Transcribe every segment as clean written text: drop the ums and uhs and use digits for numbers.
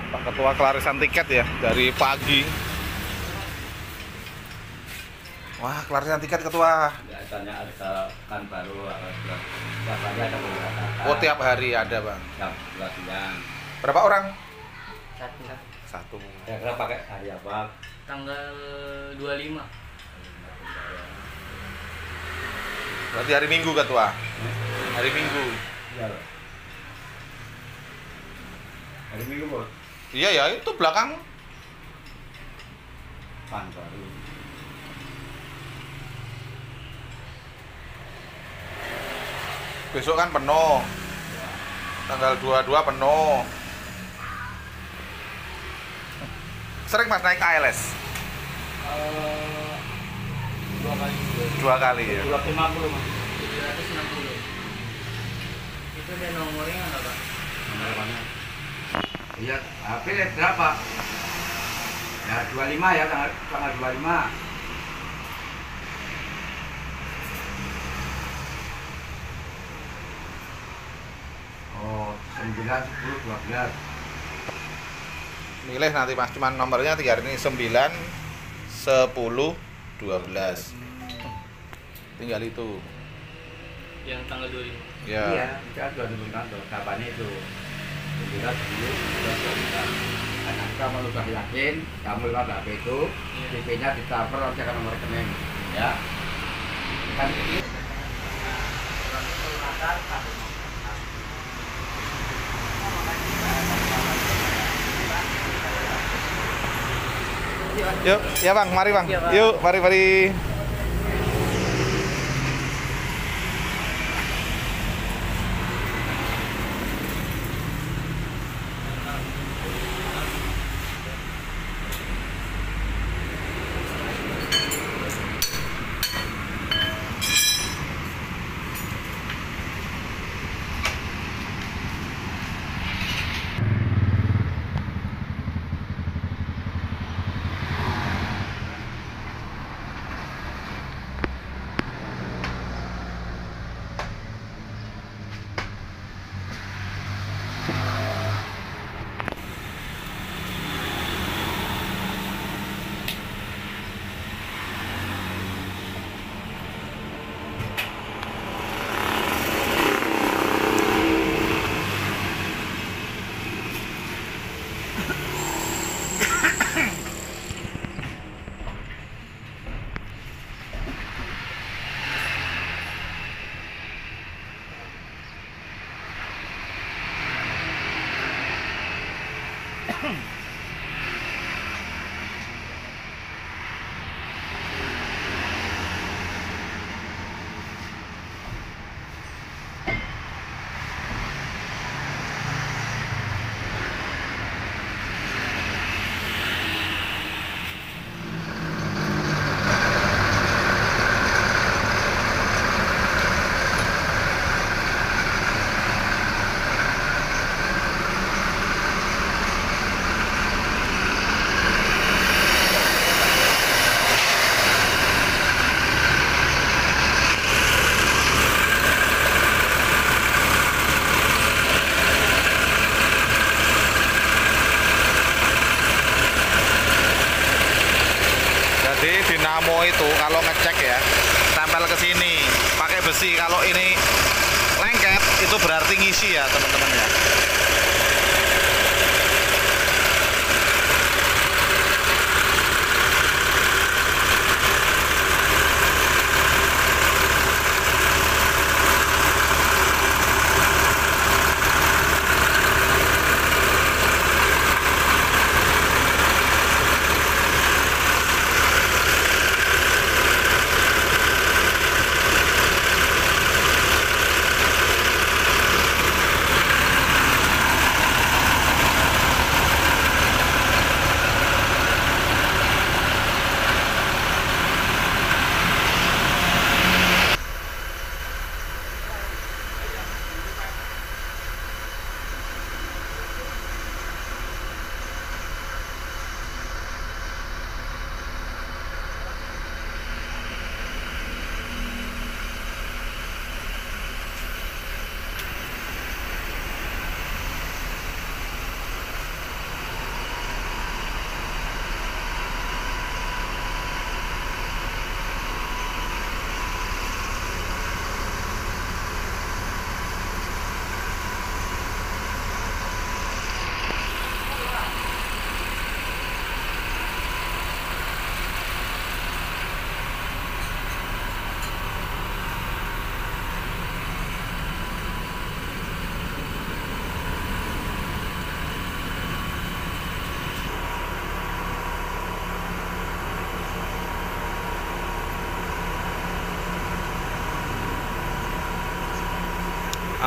Pak Ketua kelarisan tiket ya dari pagi. Wah, kelarisan tiket Ketua. Biasanya ada kan baru tiap hari ada beberapa. Oh, tiap hari ada Bang. Jam 2 siang. Berapa orang? Satu. Satu. Kira-kira pakai hari apa? Tanggal 25. Berarti hari Minggu Ketua. Hari Minggu. Iya. Hari Minggu bos. Iya ya, itu belakang. Kan baru. Besok kan penuh. Tanggal 22 penuh. Sering Mas naik ALS? 2 kali. 2 kali ya. 250 mas. 760. Itu ada nomornya nggak Pak? Nomor mana? Iya, HP berapa? Ya 25 ya, tanggal 25. Oh, 9, 10, 12. Milih nanti Mas, cuman nomornya 3 hari ini 9, 10, 12. Tinggal itu. Yang tanggal 25. Ya. Iya, itu kan 2000 kantor. Kapannya itu? 9, 10, 12. Karena kamu sudah yakin, kamu lewat HP itu, DP-nya ditransfer nanti akan nomor rekening. Ya. Kan itu. Yuk, ya Bang, mari Bang. Iya, Bang. Yuk, mari. Jadi dinamo itu kalau ngecek ya, tempel ke sini pakai besi. Kalau ini lengket itu berarti ngisi ya teman-teman ya.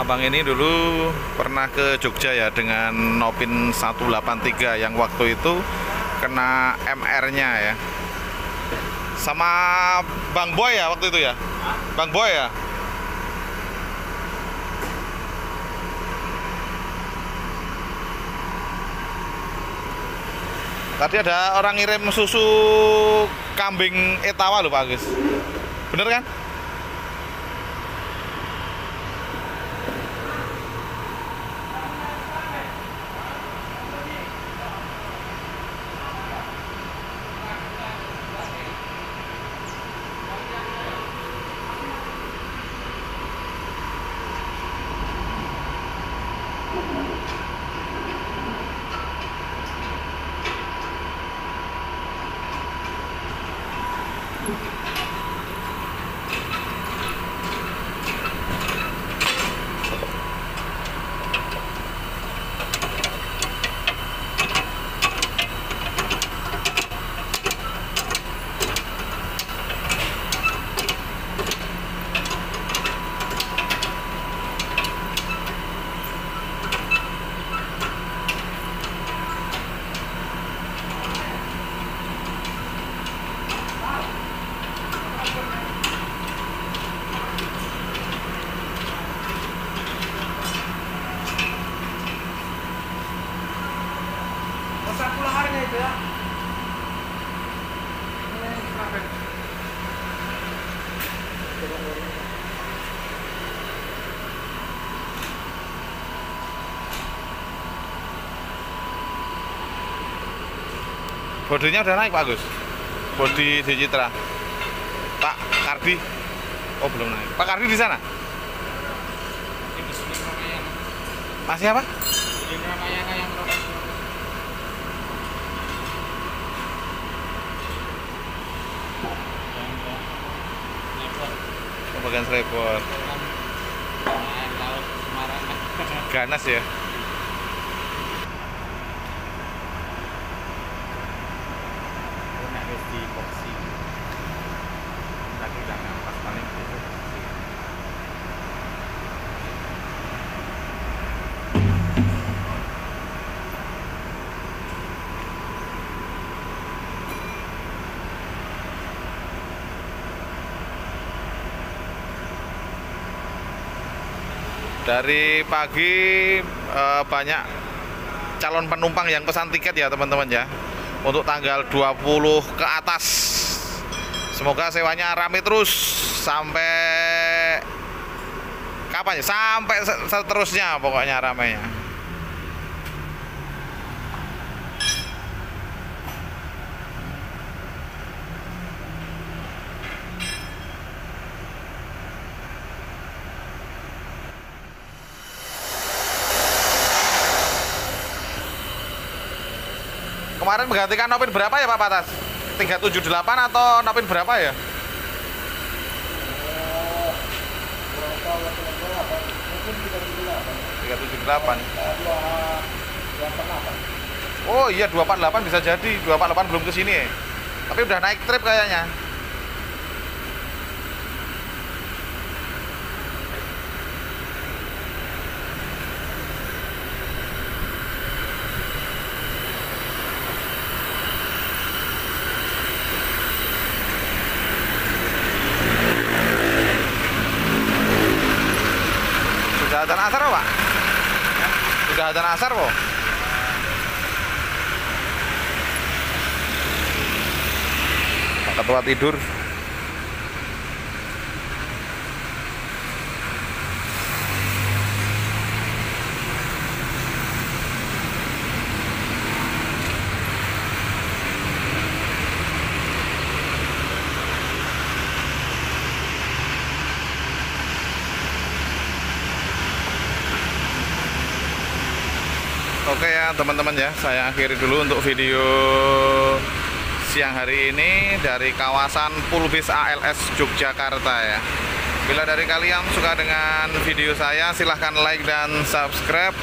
Abang ini dulu pernah ke Jogja ya dengan Nopin 183 yang waktu itu kena MR-nya ya. Sama Bang Boy ya waktu itu ya? Bang Boy ya? Tadi ada orang ngirim susu kambing Etawa loh Pak Agus. Bener kan? Bodinya udah naik Pak Agus. Bodi di Citra. Pak Kardi. Oh belum naik. Pak Kardi di sana? Masih apa? Oh, bagian Srebor. Ganas ya. Di boxi lagi udah ngampas paling gitu. Dari pagi banyak calon penumpang yang pesan tiket ya teman-teman ya. Untuk tanggal 20 ke atas. Semoga sewanya rame terus sampai kapan ya? Sampai seterusnya pokoknya ramenya. Kemarin menggantikan Nopin berapa ya Pak Patas? 378 atau Nopin berapa ya? 378. Oh iya 248 bisa jadi. 248 belum kesini ya. Tapi udah naik trip kayaknya. Sudah adzan asar Pak? Sudah adzan asar Pak? Pak Ketua tidur. Oke ya teman-teman ya, saya akhiri dulu untuk video siang hari ini dari kawasan Pulbis ALS Yogyakarta ya. Bila dari kalian suka dengan video saya, silahkan like dan subscribe.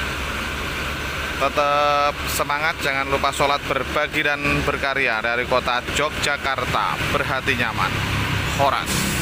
Tetap semangat, jangan lupa sholat, berbagi dan berkarya. Dari kota Yogyakarta, berhati nyaman. Horas.